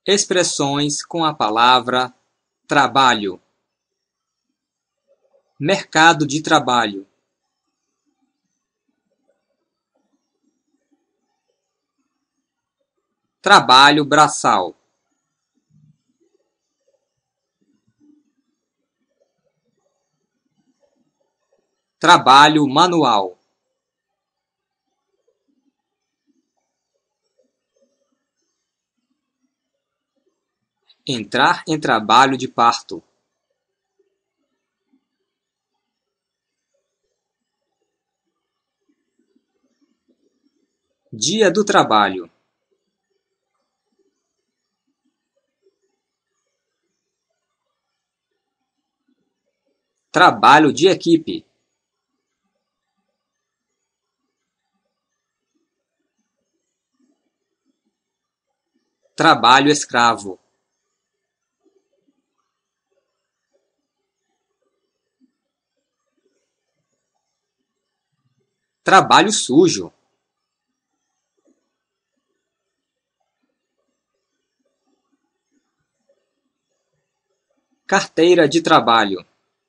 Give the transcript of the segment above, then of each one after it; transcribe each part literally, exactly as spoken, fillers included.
Expressões com a palavra trabalho. Mercado de trabalho. Trabalho braçal. Trabalho manual. Entrar em trabalho de parto. Dia do trabalho. Trabalho de equipe. Trabalho escravo. Trabalho sujo. Carteira de trabalho.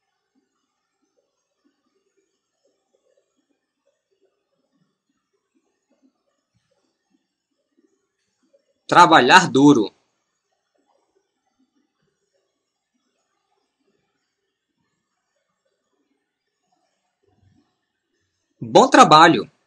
Trabalhar duro. Bom trabalho!